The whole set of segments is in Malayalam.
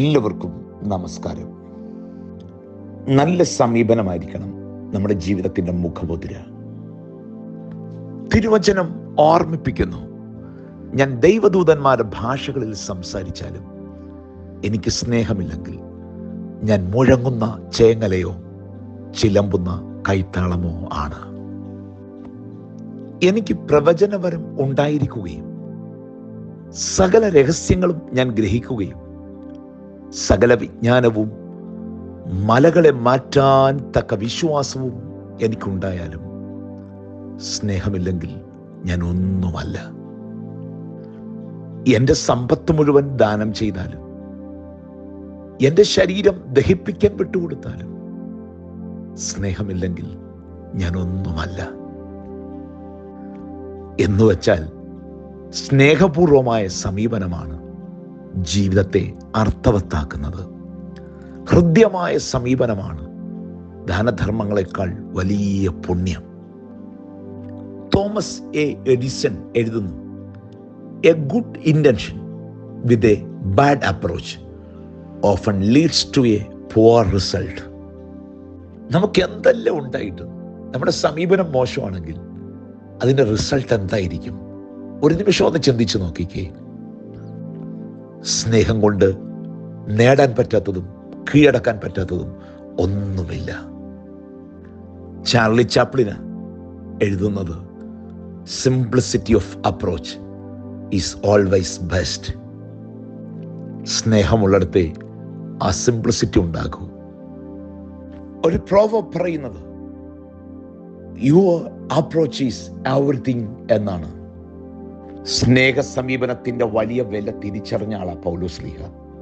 എല്ലാവർക്കും നമസ്കാരം. നല്ല സമീപനമായിരിക്കണം നമ്മുടെ ജീവിതത്തിൻ്റെ മുഖമുദ്ര. തിരുവചനം ഓർമ്മിപ്പിക്കുന്നു, ഞാൻ ദൈവദൂതന്മാരുടെ ഭാഷകളിൽ സംസാരിച്ചാലും എനിക്ക് സ്നേഹമില്ലെങ്കിൽ ഞാൻ മുഴങ്ങുന്ന ചേങ്ങലയോ ചിലമ്പുന്ന കൈത്താളമോ ആണ്. എനിക്ക് പ്രവചനവരം ഉണ്ടായിരിക്കുകയും സകല രഹസ്യങ്ങളും ഞാൻ ഗ്രഹിക്കുകയും സകല വിജ്ഞാനവും മലകളെ മാറ്റാൻ തക്ക വിശ്വാസവും എനിക്കുണ്ടായാലും സ്നേഹമില്ലെങ്കിൽ ഞാൻ ഒന്നുമല്ല. എൻ്റെ സമ്പത്ത് മുഴുവൻ ദാനം ചെയ്താലും എൻ്റെ ശരീരം ദഹിപ്പിക്കാൻ വിട്ടുകൊടുത്താലും സ്നേഹമില്ലെങ്കിൽ ഞാൻ ഒന്നുമല്ല. എന്നുവെച്ചാൽ സ്നേഹപൂർവമായ സമീപനമാണ് ജീവിതത്തെ അർത്ഥവത്താക്കുന്നത്. ഹൃദ്യമായ സമീപനമാണ് ദാനധർമ്മങ്ങളെക്കാൾ വലിയ പുണ്യം. തോമസ് എ എഡിസൺ എഴുതുന്നു, a good intention with a bad approach often leads to a poor result. നമുക്ക് എന്തെല്ലാം ഉണ്ടായിട്ടും നമ്മുടെ സമീപനം മോശമാണെങ്കിൽ അതിൻ്റെ റിസൾട്ട് എന്തായിരിക്കും? ഒരു നിമിഷം ഒന്ന് ചിന്തിച്ചു നോക്കിക്കേ. സ്നേഹം കൊണ്ട് നേടാൻ പറ്റാത്തതും കീഴടക്കാൻ പറ്റാത്തതും ഒന്നുമില്ല. ചാർലി ചാപ്ലിന് എഴുതുന്നത്, simplicity of approach is always best. സ്നേഹമുള്ളിടത്തെ ആ സിംപ്ലിസിറ്റി ഉണ്ടാകൂ. ഒരു പ്രോവർബ് പറയുന്നത്, യുവർ അപ്രോച്ച് ഈസ് എവറിത്തിങ് എന്നാണ്. സ്നേഹ സമീപനത്തിന്റെ വലിയ വില തിരിച്ചറിഞ്ഞ ആളാ പൗലോസ്ലീഹ.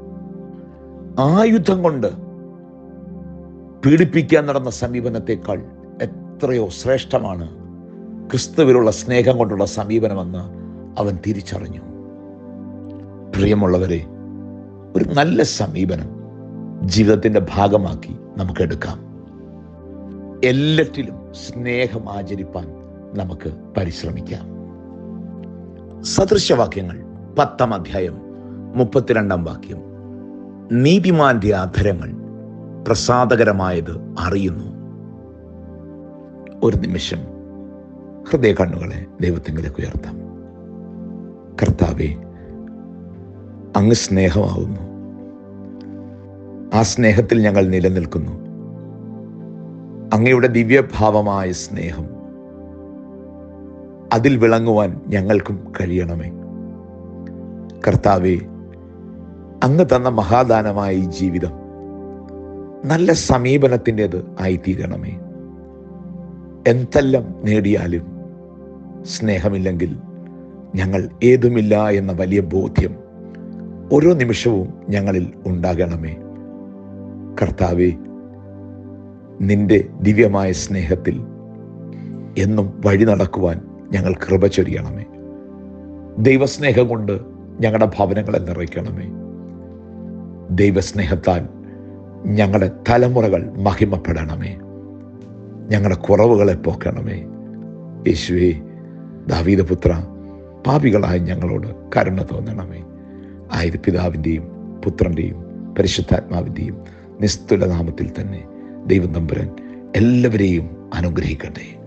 ആയുധം കൊണ്ട് പീഡിപ്പിക്കാൻ നടന്ന സമീപനത്തെക്കാൾ എത്രയോ ശ്രേഷ്ഠമാണ് ക്രിസ്തുവിലുള്ള സ്നേഹം കൊണ്ടുള്ള സമീപനമെന്ന് അവൻ തിരിച്ചറിഞ്ഞു. പ്രിയമുള്ളവരെ, ഒരു നല്ല സമീപനം ജീവിതത്തിന്റെ ഭാഗമാക്കി നമുക്കെടുക്കാം. എല്ലാറ്റിലും സ്നേഹം ആചരിപ്പാൻ നമുക്ക് പരിശ്രമിക്കാം. സദൃശവാക്യങ്ങൾ 10-ാം അധ്യായം 32-ാം വാക്യം, നീതിമാന്റെ അധരങ്ങൾ പ്രസാദകരമായത് അറിയുന്നു. ഒരു നിമിഷം ഹൃദയ കണ്ണുകളെ ദൈവത്തിങ്കിലേക്ക് ഉയർത്താം. കർത്താവേ, അങ്ങ് സ്നേഹമാവുന്നു. ആ സ്നേഹത്തിൽ ഞങ്ങൾ നിലനിൽക്കുന്നു. അങ്ങയുടെ ദിവ്യഭാവമായ സ്നേഹം, അതിൽ വിളങ്ങുവാൻ ഞങ്ങൾക്കും കഴിയണമേ. കർത്താവേ, അങ്ങ് തന്ന മഹാദാനമായ ഈ ജീവിതം നല്ല സമീപനത്തിൻ്റെത് ആയിത്തീരണമേ. എന്തെല്ലാം നേടിയാലും സ്നേഹമില്ലെങ്കിൽ ഞങ്ങൾ ഏതുമില്ല എന്ന വലിയ ബോധ്യം ഓരോ നിമിഷവും ഞങ്ങളിൽ ഉണ്ടാകണമേ. കർത്താവേ, നിന്റെ ദിവ്യമായ സ്നേഹത്തിൽ എന്നും വഴി നടക്കുവാൻ ഞങ്ങൾ കൃപ ചൊരിയണമേ. ദൈവസ്നേഹം കൊണ്ട് ഞങ്ങളുടെ ഭവനങ്ങളെ നിറയ്ക്കണമേ. ദൈവസ്നേഹത്താൽ ഞങ്ങളുടെ തലമുറകൾ മഹിമപ്പെടണമേ. ഞങ്ങളുടെ കുറവുകളെ പോക്കണമേ. യേശുവേ, ദാവീദപുത്ര, പാപികളായ ഞങ്ങളോട് കരുണ തോന്നണമേ. ആയത് പിതാവിൻ്റെയും പുത്രൻ്റെയും പരിശുദ്ധാത്മാവിൻ്റെയും നിസ്തുല നാമത്തിൽ തന്നെ ദൈവം തമ്പുരാൻ എല്ലാവരെയും അനുഗ്രഹിക്കട്ടെ.